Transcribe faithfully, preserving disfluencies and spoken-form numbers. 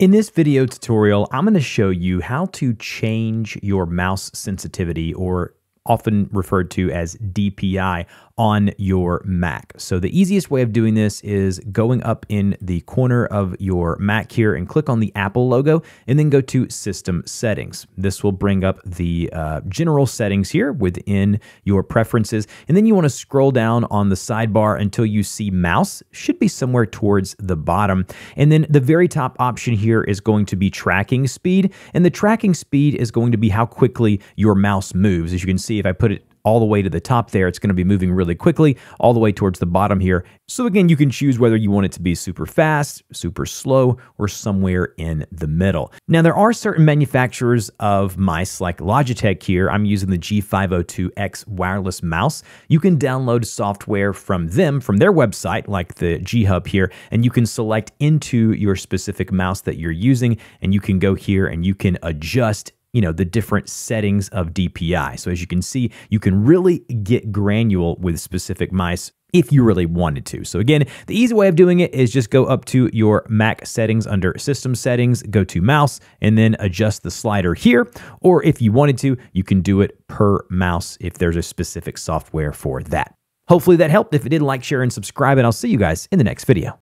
In this video tutorial, I'm going to show you how to change your mouse sensitivity, or often referred to as D P I, on your Mac. So the easiest way of doing this is going up in the corner of your Mac here and click on the Apple logo and then go to System Settings. This will bring up the uh, general settings here within your preferences. And then you want to scroll down on the sidebar until you see Mouse. Should be somewhere towards the bottom. And then the very top option here is going to be tracking speed. And the tracking speed is going to be how quickly your mouse moves. As you can see, if I put it all the way to the top there, it's going to be moving really quickly all the way towards the bottom here. So again, you can choose whether you want it to be super fast, super slow, or somewhere in the middle. Now, there are certain manufacturers of mice like Logitech here. I'm using the G five oh two X wireless mouse. You can download software from them, from their website, like the G Hub here, and you can select into your specific mouse that you're using, and you can go here and you can adjust you know, the different settings of D P I. So as you can see, you can really get granular with specific mice if you really wanted to. So again, the easy way of doing it is just go up to your Mac settings under System Settings, go to Mouse, and then adjust the slider here. Or if you wanted to, you can do it per mouse if there's a specific software for that. Hopefully that helped. If it did, like, share, and subscribe, and I'll see you guys in the next video.